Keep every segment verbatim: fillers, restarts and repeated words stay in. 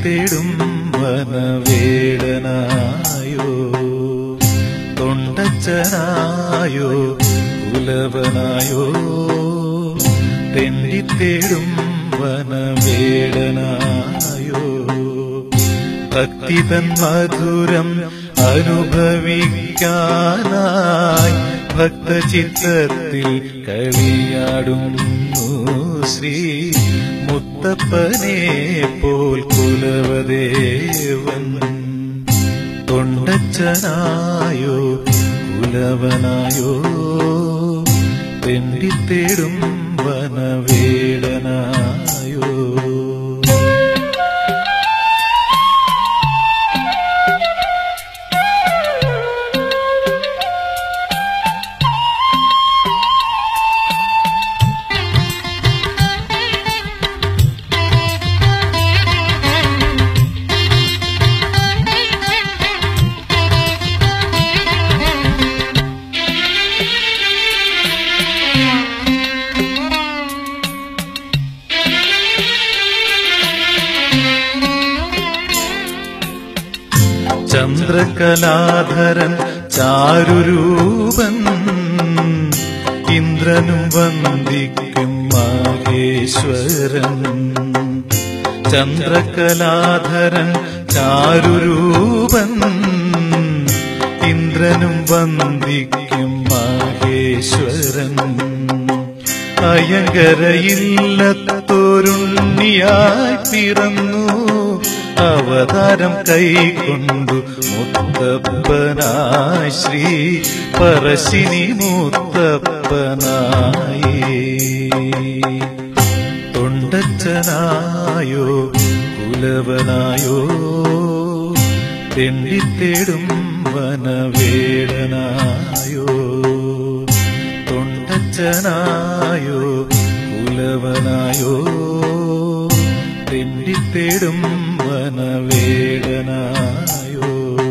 തെണ്ടിത്തേടും വനവേടനായോ തൊണ്ടച്ചനായോ കുലവനായോ തെണ്ടിത്തേടും വനവേടനായോ ഭക്തിതൻ മധുരം അനുഭവിക്കാനായി ഭക്തചിത്തത്തിൽ കളിയാടുന്നു ശ്രീ മുത്തപ്പനെ പോൽ കുലവദേവൻ തൊണ്ടച്ചനായോ കുലവനായോ തെണ്ടിത്തേടും വനവേടനായോ ചന്ദ്രകലാധരൻ ചാരുരൂപൻ ഇന്ദ്രനും വന്ദിക്കും മഹേശ്വരൻ ചന്ദ്രകലാധരൻ ചാരുരൂപൻ ഇന്ദ്രനും വന്ദിക്കും മഹേശ്വരൻ അയങ്കരയില്ലത്തോരുണ്ണിയായി പിറന്നു അവതാരം കൈക്കൊണ്ടു മുത്തപ്പനായി ശ്രീ പറശ്ശിനി മുത്തപ്പനായി തൊണ്ടച്ചനായോ കുലവനായോ തെണ്ടിത്തേടും വനവേടനായോ തൊണ്ടച്ചനായോ കുലവനായോ തെണ്ടിത്തേടും വനവേടനായോ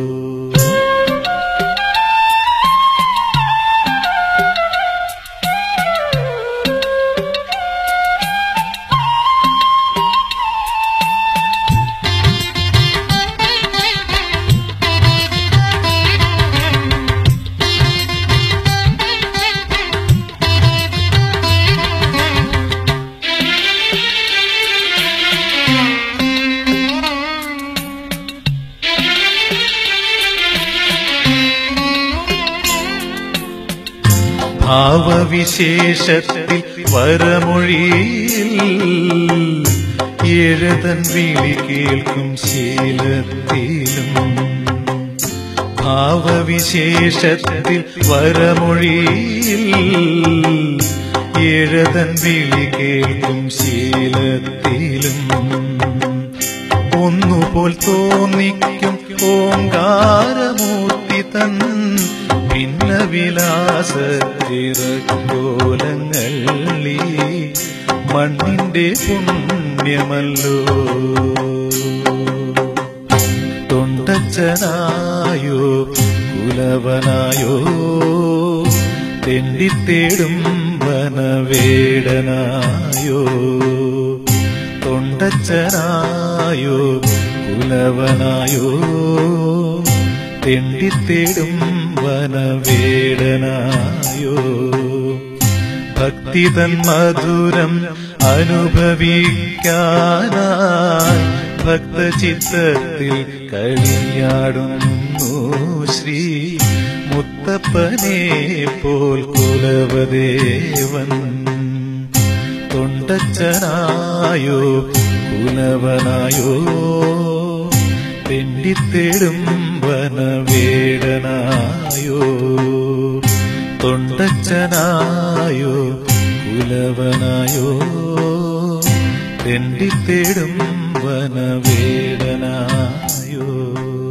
ഭാവവിശേഷത്തിൽ വരമൊഴിയിൽ എഴുതൻ വിളി കേൾക്കും ശീലത്തിലും ഭാവവിശേഷത്തിൽ വരമൊഴിയിൽ എഴുതൻ വിളി കേൾക്കും ശീലത്തിലും ഒന്നുപോൽ തോന്നിക്കും ഓങ്കാരമൂർത്തി തൻ ഭിന്നവിലാസത്തിരക്കോലങ്ങളീ മണ്ണിന്റെ പുണ്യമല്ലോ തൊണ്ടച്ചനായോ കുലവനായോ തെണ്ടിത്തേടും വനവേടനായോ തൊണ്ടച്ചനായോ കുലവനായോ തെണ്ടിത്തേടും വനവേടനായോ ഭക്തിതൻ മധുരം അനുഭവിക്കാനായി ഭക്തചിത്തത്തിൽ കളിയാടുന്നു ശ്രീ മുത്തപ്പനെ പോൽ കുലവദേവൻ തൊണ്ടച്ചനായോ കുലവനായോ തെണ്ടിത്തേടും വനവേടനായോ തൊണ്ടച്ചനായോ കുലവനായോ തെണ്ടിത്തേടും വനവേടനായോ